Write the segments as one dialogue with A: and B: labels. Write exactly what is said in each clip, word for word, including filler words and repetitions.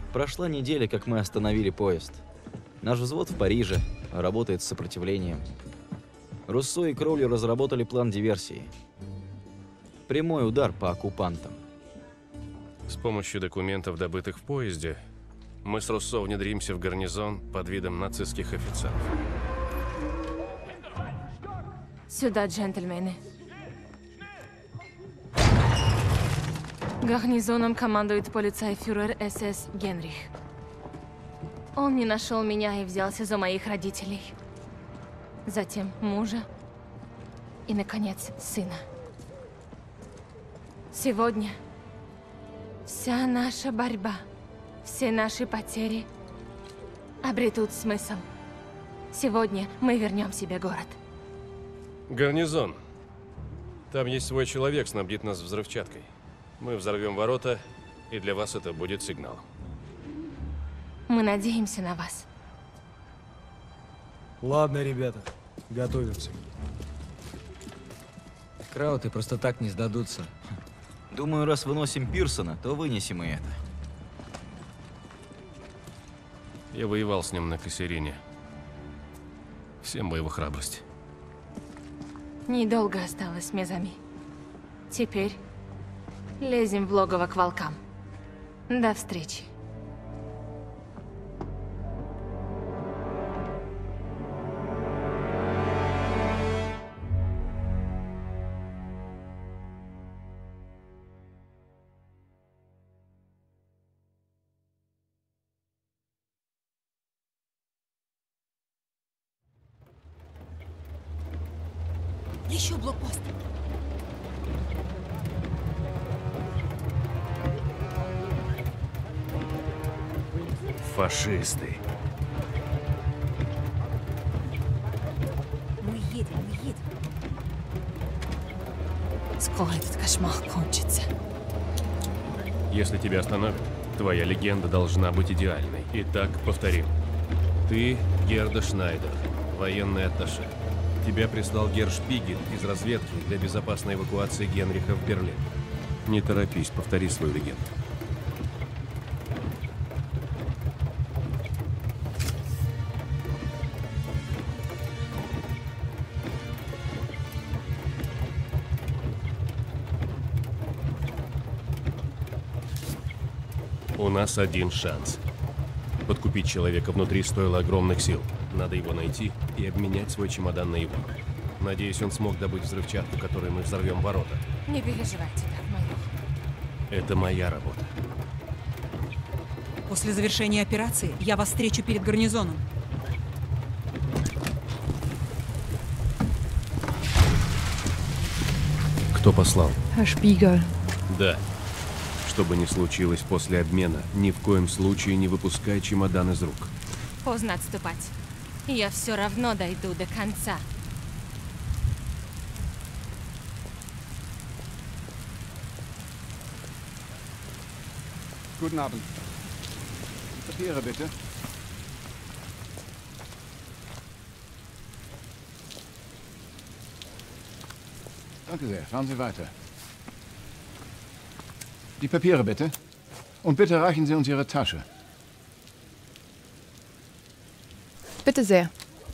A: Прошла неделя, как мы остановили поезд. Наш взвод в Париже работает с сопротивлением. Руссо и Кроули разработали план диверсии. Прямой удар по оккупантам.
B: С помощью документов, добытых в поезде, мы с Руссо внедримся в гарнизон под видом нацистских офицеров.
C: Сюда, джентльмены. Гарнизоном командует полицейфюрер СС Генрих. Он не нашел меня и взялся за моих родителей. Затем мужа и, наконец, сына. Сегодня вся наша борьба, все наши потери обретут смысл. Сегодня мы вернем себе город.
B: Гарнизон. Там есть свой человек, снабдит нас взрывчаткой. Мы взорвем ворота, и для вас это будет сигнал.
C: Мы надеемся на вас.
D: Ладно, ребята, готовимся.
E: Крауты просто так не сдадутся.
A: Думаю, раз выносим Пирсона, то вынесем и это.
B: Я воевал с ним на Кассерине. Всем бы его храбрость.
C: Недолго осталось, Мезами. Теперь лезем в логово к волкам. До встречи.
F: Еще блокпост.
B: Фашисты.
F: Мы едем, мы едем. Скоро этот кошмар кончится.
B: Если тебя остановят, твоя легенда должна быть идеальной. Итак, повторим. Ты Герда Шнайдер, военный атташе. Тебя прислал Герр Шпигель из разведки для безопасной эвакуации Генриха в Берлин. Не торопись, повтори свою легенду. У нас один шанс. Подкупить человека внутри стоило огромных сил. Надо его найти и обменять свой чемодан на его. Надеюсь, он смог добыть взрывчатку, которой мы взорвем ворота.
C: Не переживайте так, майор.
B: Это моя работа.
F: После завершения операции я вас встречу перед гарнизоном.
B: Кто послал?
G: Herr Spiegel.
B: Да. Что бы ни случилось после обмена, ни в коем случае не выпускай чемодан из рук.
C: Поздно отступать. Я все равно дойду до конца.
H: Guten Abend. Papiere bitte. Danke sehr. Fahren Sie weiter. Die Papiere bitte. Und bitte reichen Sie uns Ihre Tasche.
G: Bitte sehr.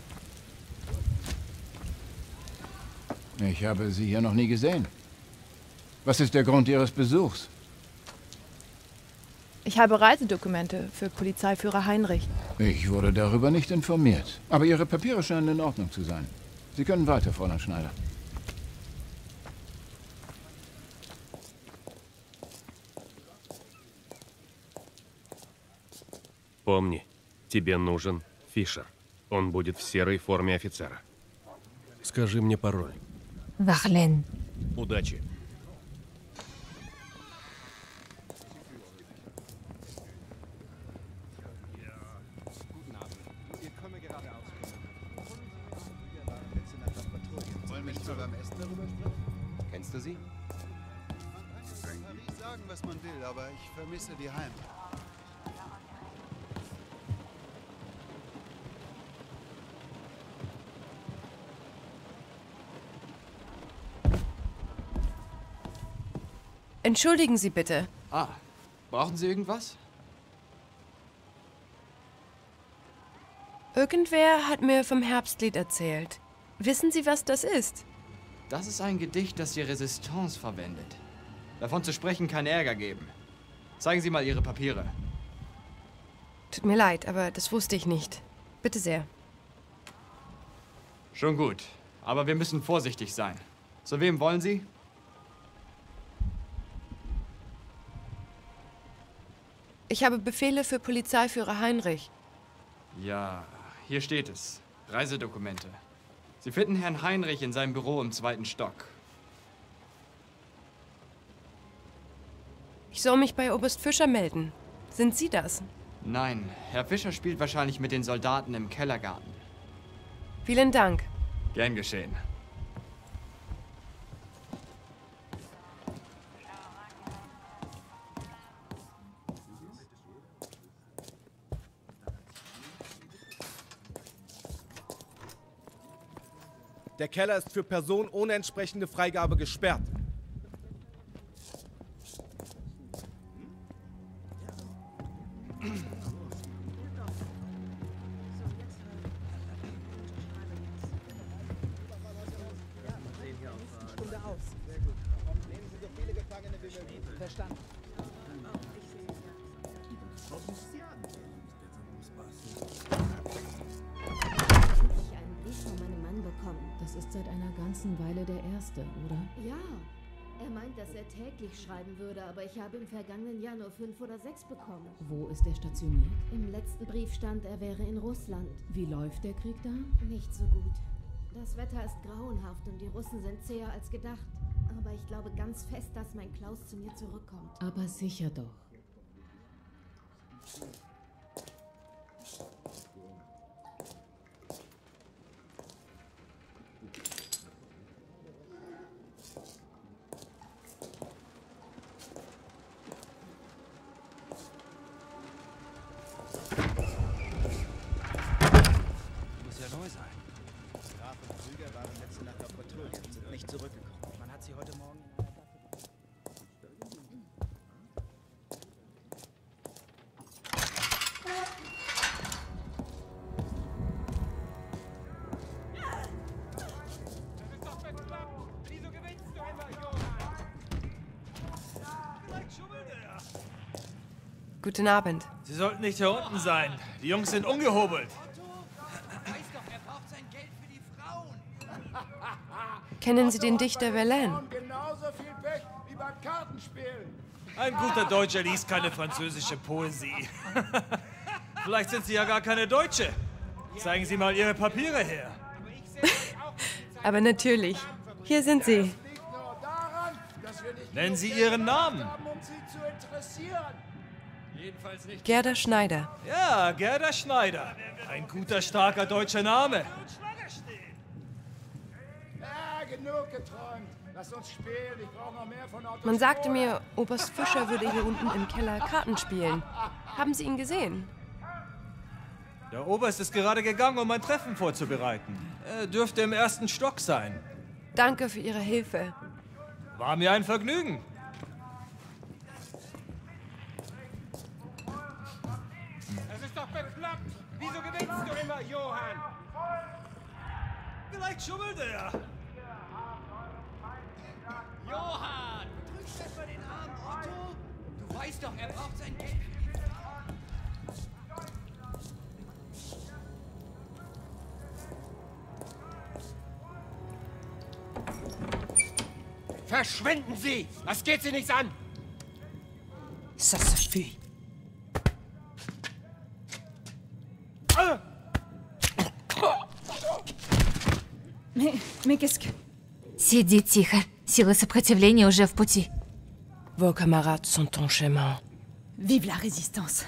H: Ich habe Sie hier noch nie gesehen. Was ist der Grund Ihres Besuchs?
G: Ich habe Reisedokumente für Polizeiführer Heinrich.
H: Ich wurde darüber nicht informiert. Aber Ihre Papiere scheinen in Ordnung zu sein. Sie können weiter, Fräulein Schneider.
B: Помни, тебе нужен Фишер. Он будет в серой форме офицера. Скажи мне пароль.
C: Варлен.
B: Удачи.
H: Wollen wir nicht mal beim Essen darüber sprechen? Kennst du sie? Kann nicht sagen, was man will, aber ich vermisse die Heimat.
G: Entschuldigen Sie bitte.
I: Ah, brauchen Sie irgendwas?
G: Irgendwer hat mir vom Herbstlied erzählt. Wissen Sie, was das ist?
I: Das ist ein Gedicht, das die Resistance verwendet. Davon zu sprechen kann Ärger geben. Zeigen Sie mal Ihre Papiere.
G: Tut mir leid, aber das wusste ich nicht. Bitte sehr.
I: Schon gut, aber wir müssen vorsichtig sein. Zu wem wollen Sie?
G: Ich habe Befehle für Polizeiführer Heinrich.
I: Ja, hier steht es. Reisedokumente. Sie finden Herrn Heinrich in seinem Büro im zweiten Stock.
G: Ich soll mich bei Oberst Fischer melden. Sind Sie das?
I: Nein, Herr Fischer spielt wahrscheinlich mit den Soldaten im Kellergarten.
G: Vielen Dank.
I: Gern geschehen.
J: Der Keller ist für Personen ohne entsprechende Freigabe gesperrt.
K: Verstanden.
L: Das ist seit einer ganzen Weile der erste, oder?
M: Ja. Er meint, dass er täglich schreiben würde, aber ich habe im vergangenen Jahr nur fünf oder sechs bekommen.
L: Wo ist er stationiert?
M: Im letzten Brief stand, er wäre in Russland.
L: Wie läuft der Krieg da?
M: Nicht so gut. Das Wetter ist grauenhaft und die Russen sind zäher als gedacht. Aber ich glaube ganz fest, dass mein Klaus zu mir zurückkommt.
L: Aber sicher doch.
G: Guten Abend.
D: Sie sollten nicht hier unten sein. Die Jungs sind ungehobelt.
G: Kennen Sie den Dichter Verlaine?
K: Genauso viel Pech wie beim Kartenspielen.
D: Ein guter Deutscher liest keine französische Poesie. Vielleicht sind Sie ja gar keine Deutsche. Zeigen Sie mal Ihre Papiere her.
G: Aber natürlich. Hier sind sie.
D: Nennen Sie Ihren Namen.
G: Gerda Schneider.
D: Ja, Gerda Schneider. Ein guter, starker deutscher Name.
K: Ja, genug geträumt. Lass uns spielen. Ich brauche noch mehr von Autos.
G: Man sagte mir, Oberst Fischer würde hier unten im Keller Karten spielen. Haben Sie ihn gesehen?
D: Der Oberst ist gerade gegangen, um ein Treffen vorzubereiten. Er dürfte im ersten Stock sein.
G: Danke für Ihre Hilfe.
D: War mir ein Vergnügen.
K: Es ist doch bekloppt. Wieso gewinnst du immer, Johann?
D: Vielleicht schummelt er.
N: Johann, du drückst etwa den armen Otto? Du weißt doch, er braucht sein Geld für die
K: Verschwinden Sie! Das geht Sie nichts an!
F: Ça suffit.
C: Mais, mais qu'est-ce que... Сиди тихо. Силы сопротивления уже в пути.
G: Vos camarades sont en chemin.
F: Vive la résistance.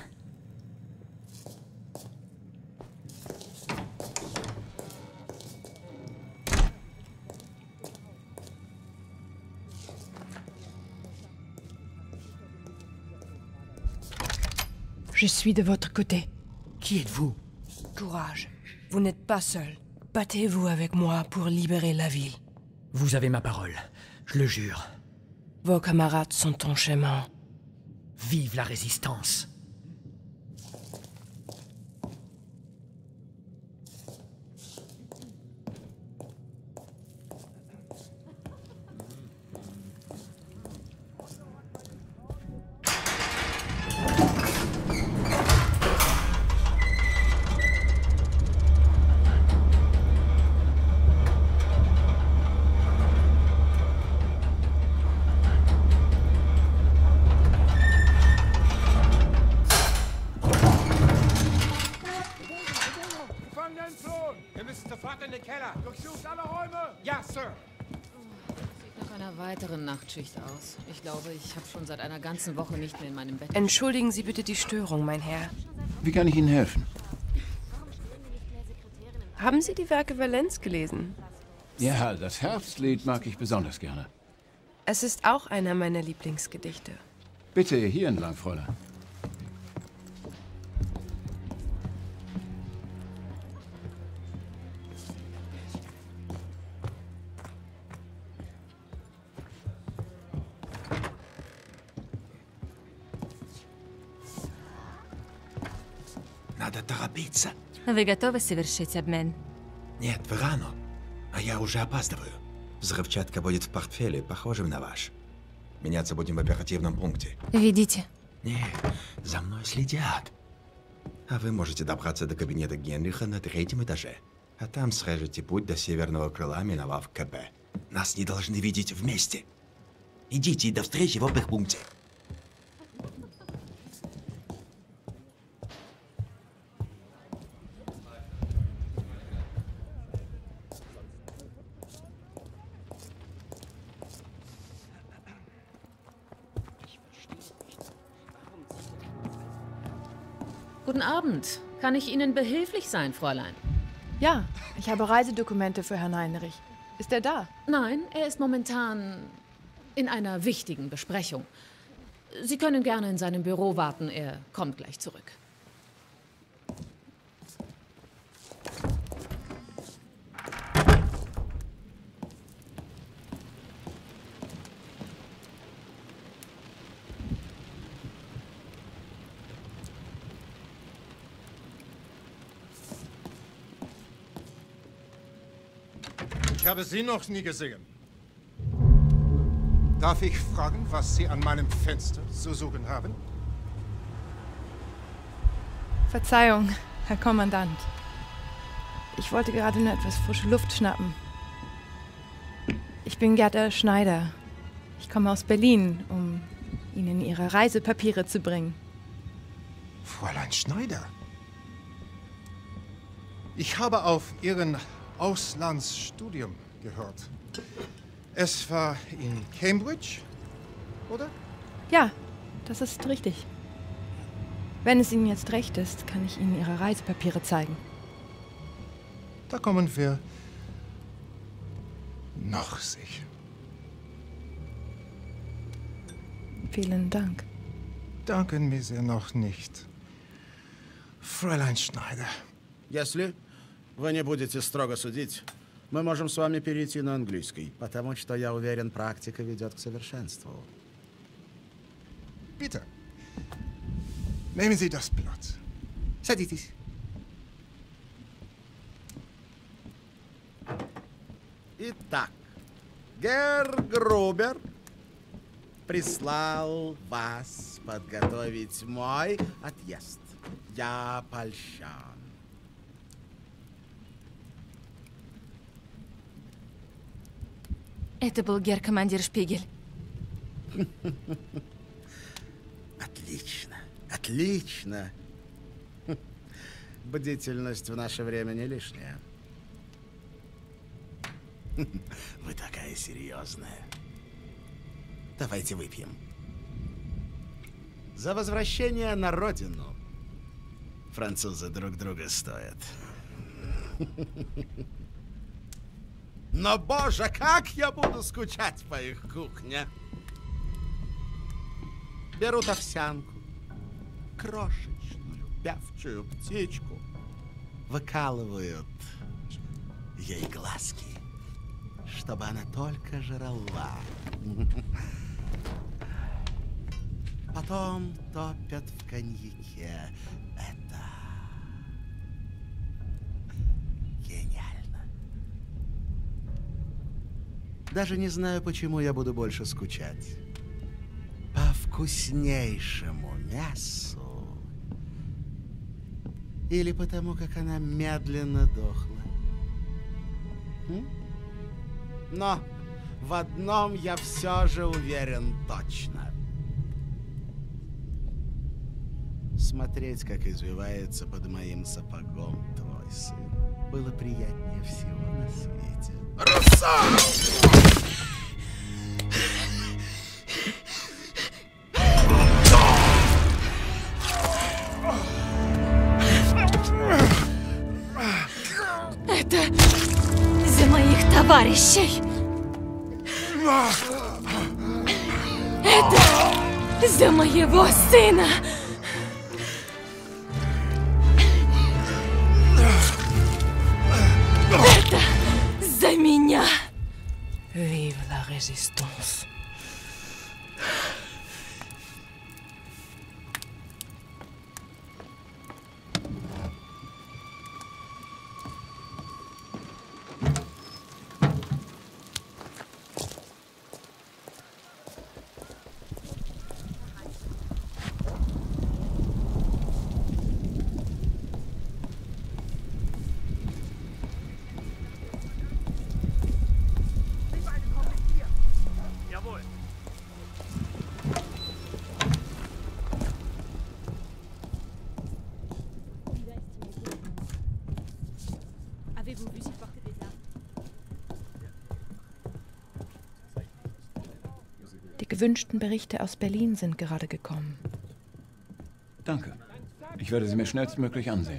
G: Je suis de votre côté.
N: Qui êtes-vous?
G: Courage. Vous n'êtes pas seul. Battez-vous avec moi pour libérer la ville.
N: Vous avez ma parole, je le jure.
G: Vos camarades sont en chemin.
N: Vive la résistance.
K: in den Keller. Durchsucht alle Räume. Ja, Sir.
L: Sieht nach einer weiteren Nachtschicht aus. Ich glaube, ich habe schon seit einer ganzen Woche nicht mehr in meinem Bett.
G: Entschuldigen Sie bitte die Störung, mein Herr.
H: Wie kann ich Ihnen helfen?
G: Haben Sie die Werke Valenz gelesen?
H: Ja, das Herbstlied mag ich besonders gerne.
G: Es ist auch einer meiner Lieblingsgedichte.
H: Bitte hier entlang, Fräulein.
O: Надо торопиться.
C: Вы готовы совершить обмен?
O: Нет, вы рано. А я уже опаздываю. Взрывчатка будет в портфеле, похожем на ваш. Меняться будем в оперативном пункте.
C: Ведите.
O: Нет, за мной следят. А вы можете добраться до кабинета Генриха на третьем этаже. А там срежете путь до северного крыла, миновав КП. Нас не должны видеть вместе. Идите и до встречи в опергпункте.
L: Guten Abend. Kann ich Ihnen behilflich sein, Fräulein?
P: Ja, ich habe Reisedokumente für Herrn Heinrich. Ist er da?
L: Nein, er ist momentan in einer wichtigen Besprechung. Sie können gerne in seinem Büro warten, er kommt gleich zurück.
K: Ich habe Sie noch nie gesehen. Darf ich fragen, was Sie an meinem Fenster zu suchen haben?
P: Verzeihung, Herr Kommandant. Ich wollte gerade nur etwas frische Luft schnappen. Ich bin Gerda Schneider. Ich komme aus Berlin, um Ihnen Ihre Reisepapiere zu bringen.
K: Fräulein Schneider? Ich habe auf Ihren Auslandsstudium gehört. Es war in Cambridge, oder?
P: Ja, das ist richtig. Wenn es Ihnen jetzt recht ist, kann ich Ihnen Ihre Reisepapiere zeigen.
K: Da kommen wir noch sicher.
P: Vielen Dank.
K: Danken mir sehr noch nicht. Fräulein Schneider.
Q: Если вы не будете строго судить, мы можем с вами перейти на английский, потому что, я уверен, практика ведет к совершенству.
K: Bitte. Nehmen Sie das Blatt. Садитесь.
Q: Итак, Герр Грубер прислал вас подготовить мой отъезд. Я польщен.
C: Это был гер-командир Шпигель.
Q: Отлично, отлично. Бдительность в наше время не лишняя. Вы такая серьезная. Давайте выпьем. За возвращение на родину. Французы друг друга стоят. Но, боже, как я буду скучать по их кухне. Берут овсянку, крошечную, певчую птичку, выкалывают ей глазки, чтобы она только жрала. Потом топят в коньяке. Это гениально. Даже не знаю, почему я буду больше скучать. По вкуснейшему мясу. Или потому, как она медленно дохла. М? Но в одном я все же уверен точно. Смотреть, как извивается под моим сапогом твой сын. было приятнее всего на свете.
C: Это за моих товарищей. Это за моего сына. Это за меня.
G: Vive la résistance.
P: Die gewünschten Berichte aus Berlin sind gerade gekommen.
R: Danke. Ich werde sie mir schnellstmöglich ansehen.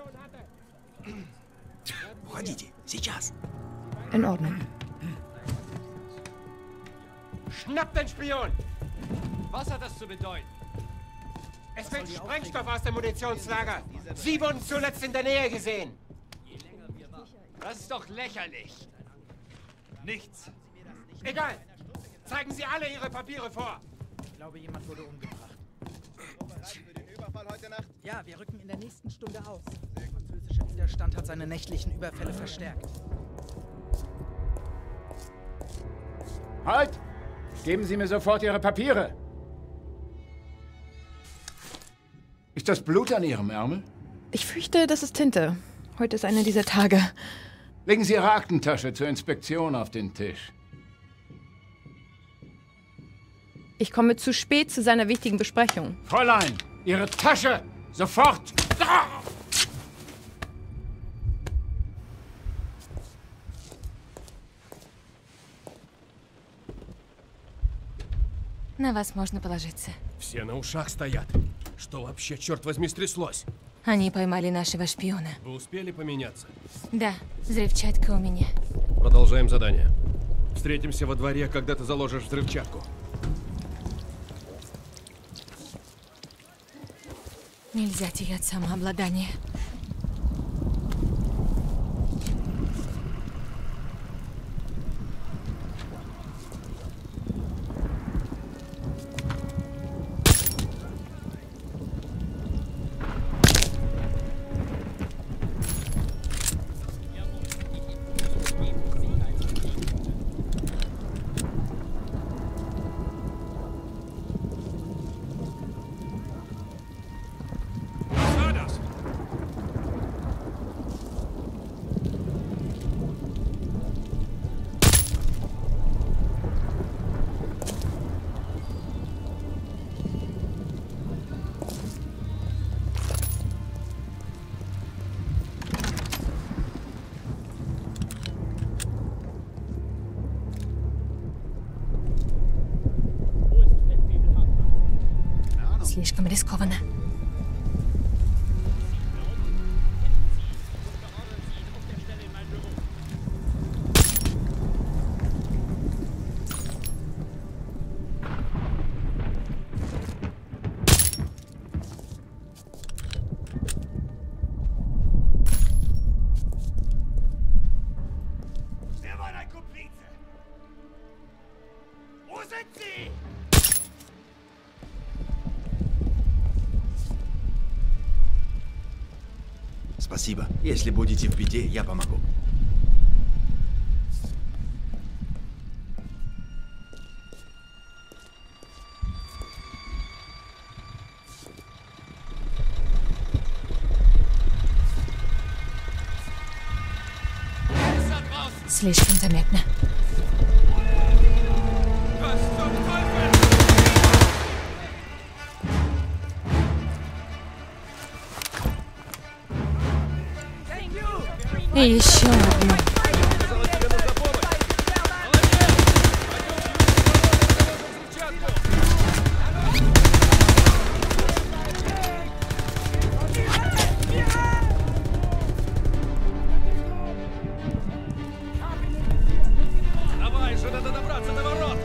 P: In Ordnung.
N: Schnappt den Spion! Was hat das zu bedeuten? Es fällt Sprengstoff aus dem Munitionslager. Sie wurden zuletzt in der Nähe gesehen. Das ist doch lächerlich.
D: Nichts.
N: Egal. Zeigen Sie alle Ihre Papiere vor.
S: Ich glaube, jemand wurde umgebracht.
H: Für den Überfall heute Nacht?
S: Ja, wir rücken in der nächsten Stunde aus. Der französische Widerstand hat seine nächtlichen Überfälle verstärkt.
R: Halt! Geben Sie mir sofort Ihre Papiere! Ist das Blut an Ihrem Ärmel?
P: Ich fürchte, das ist Tinte. Heute ist einer dieser Tage.
R: Legen Sie Ihre Aktentasche zur Inspektion auf den Tisch.
P: Ich komme zu spät zu seiner wichtigen Besprechung.
R: Fräulein, Ihre Tasche! Sofort! Ah!
C: На вас можно положиться.
B: Все на ушах стоят. Что вообще, черт возьми, стряслось?
C: Они поймали нашего шпиона.
B: Вы успели поменяться?
C: Да, взрывчатка у меня.
B: Продолжаем задание. Встретимся во дворе, когда ты заложишь взрывчатку.
C: Нельзя терять самообладание. Слишком рискованно.
N: Wer war dein Komplize? Wo sind sie?
O: Спасибо. Если будете в беде, я помогу.
C: Слишком заметно. И еще одну.
B: Давай же, надо добраться до ворот!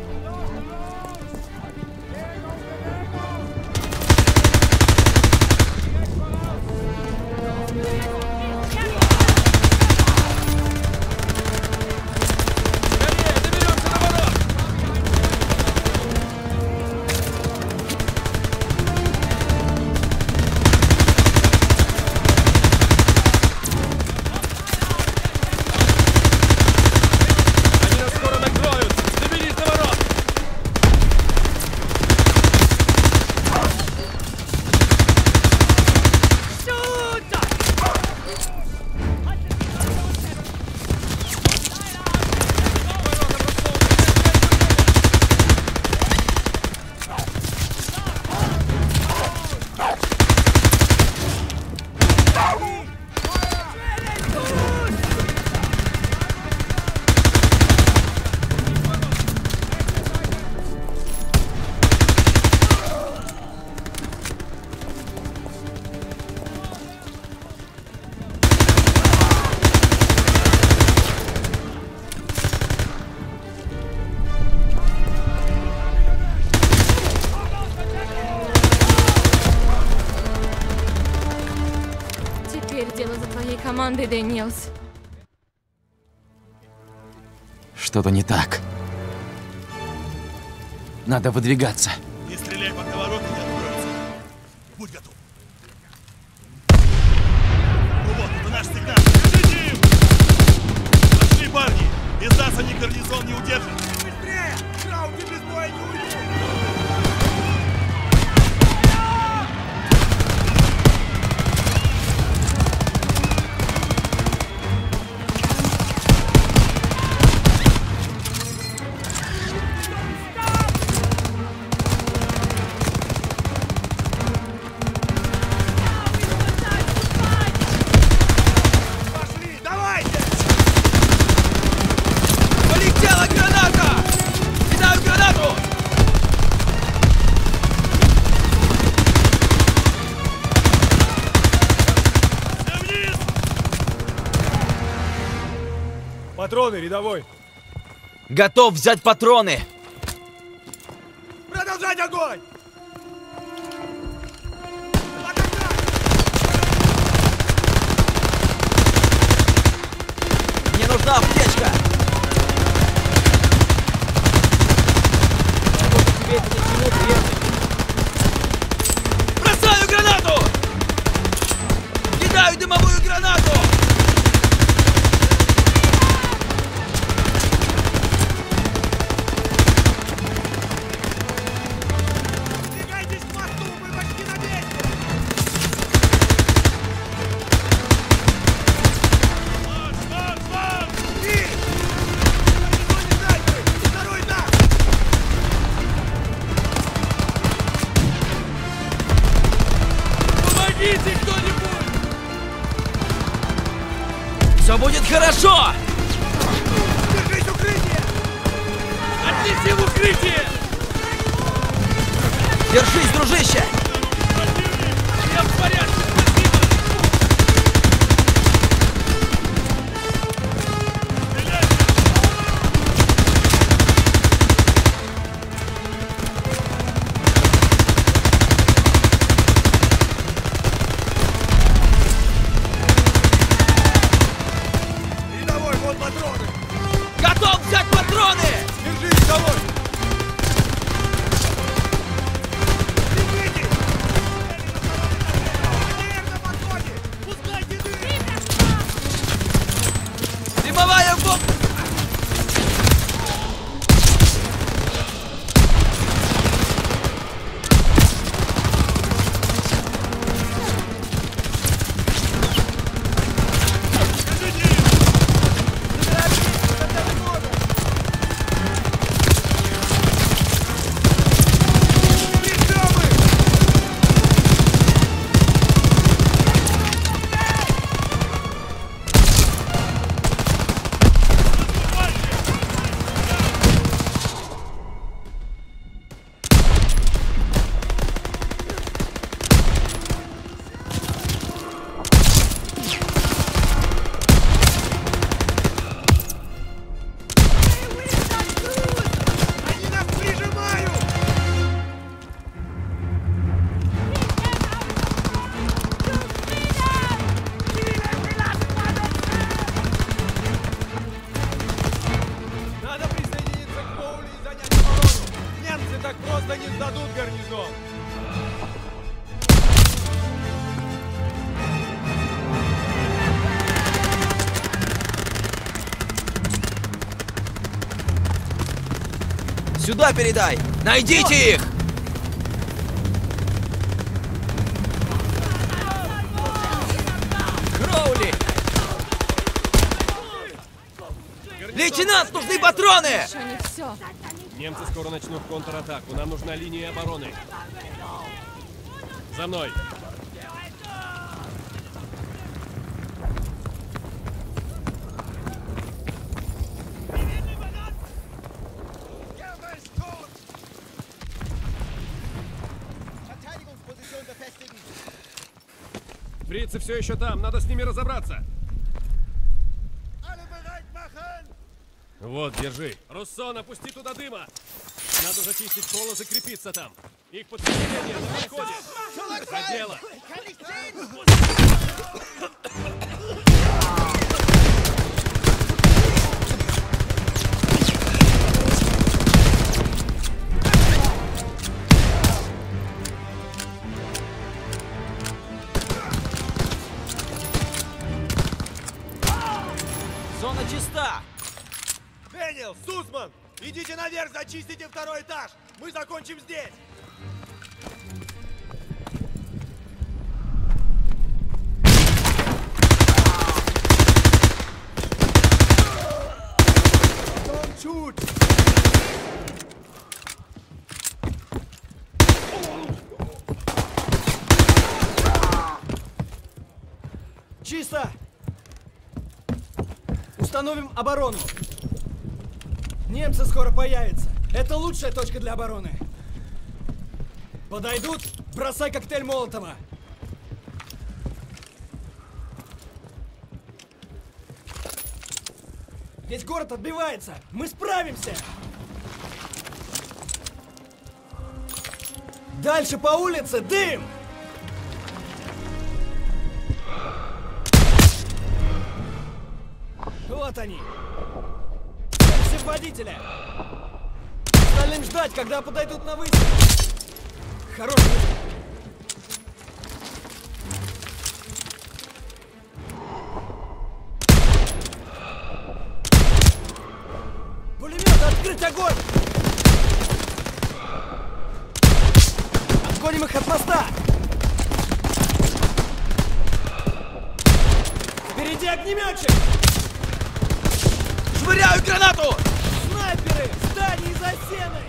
C: Теперь дело за твоей командой, Дэниелс.
A: Что-то не так. Надо выдвигаться.
T: Не стреляй, пока ворота не откроются. Будь готов. Ну вот, это наш сигнал. Держите им! Пошли, парни! Без нас они гарнизон не удержат. Быстрее! Шауки без боя не уйдут!
J: Патроны, рядовой!
A: Готов взять патроны!
T: Продолжать огонь!
A: Мне нужна аптечка! Тебе это ни к чему, приятель. Бросаю гранату! Кидаю дымовую гранату! Все будет хорошо!
T: Держись, укрытие!
A: Отнеси в укрытие! Держись, дружище!
T: Я в порядке!
A: Готов взять патроны!
T: Держись, рядовой!
A: Бегите!
J: просто не сдадут гарнизон.
A: Сюда передай! Найдите их! Кроули! Лейтенант, нужны патроны!
L: Еще не все.
B: Немцы скоро начнут контратаку. Нам нужна линия обороны. За мной! Фрицы все еще там, надо с ними разобраться. Вот, держи. Руссо, напусти туда дыма. Надо зачистить пол и закрепиться там. Их подкрепление на подходе. За дело.
A: Зона чиста!
J: Дэниел, Сусман! Идите наверх, зачистите второй этаж! Мы закончим здесь! Чуть!
U: Чисто! Установим оборону. Немцы скоро появятся. Это лучшая точка для обороны. Подойдут? Бросай коктейль Молотова. Весь город отбивается. Мы справимся. Дальше по улице дым. Вот они. Целься в водителя. Остальным ждать, когда подойдут на выстрел. Хороший выстрел. Пулемет, открыть огонь! Отгоним их от моста. Впереди огнеметчик!
A: Швыряю гранату!
U: Снайперы! В здании за стеной!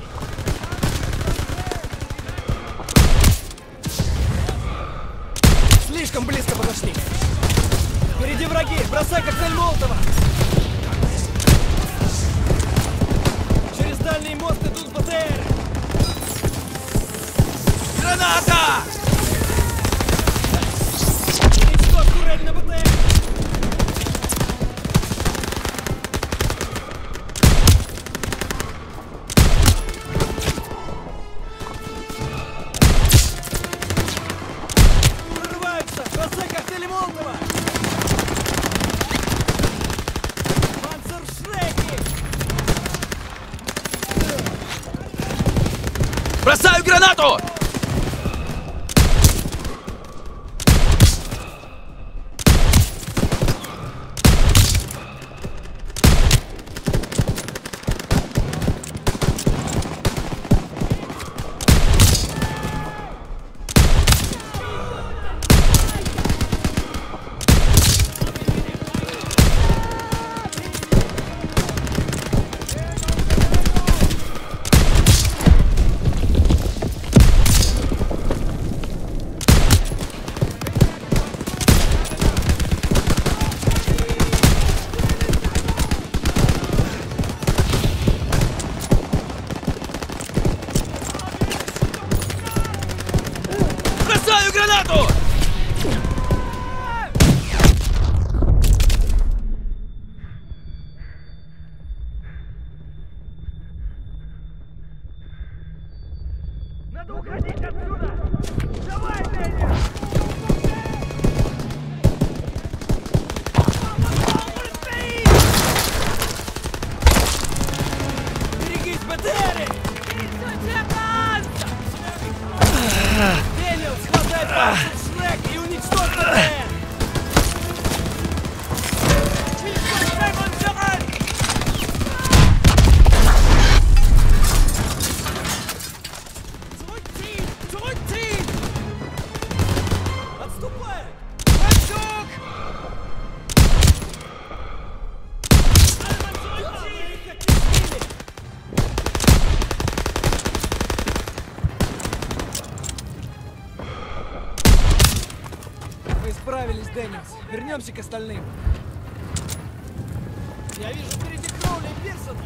U: Слишком близко подошли. Впереди враги! Бросай коктейль Молотова! Через дальний мост идут БТР!
A: Граната!
U: Ничто, турель на БТР!
A: Бросаю гранату! Гранату!
U: Надо уходить отсюда! Давай, Дэниел! Берегись, БТРы! Дэниел, схватай Францис Шрек и уничтожь КП! Zurückziehen! Zurückziehen! Отступай! Рычаг! Мы справились, Дэниелс. Вернемся к остальным. Я вижу впереди Кроули и Пирсона.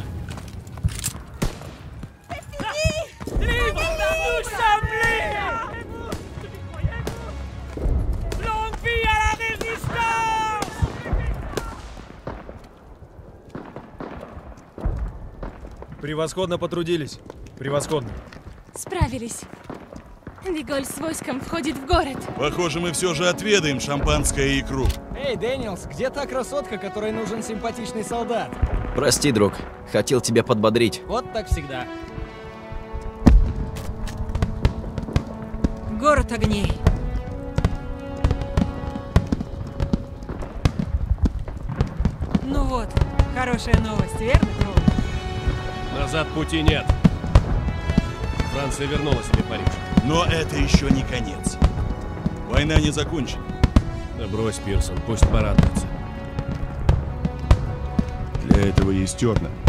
E: Превосходно потрудились. Превосходно.
C: Справились. Виголь с войском входит в город.
T: Похоже, мы все же отведаем шампанское и икру.
U: Эй, Дэниелс, где та красотка, которой нужен симпатичный солдат?
A: Прости, друг. Хотел тебя подбодрить.
U: Вот так всегда.
V: Город огней. Ну вот, хорошая новость, верно, Кроули?
B: Назад пути нет. Франция вернула себе Париж.
T: Но это еще не конец. Война не закончена.
B: Да брось, Пирсон, пусть порадуется.
T: Для этого есть терна.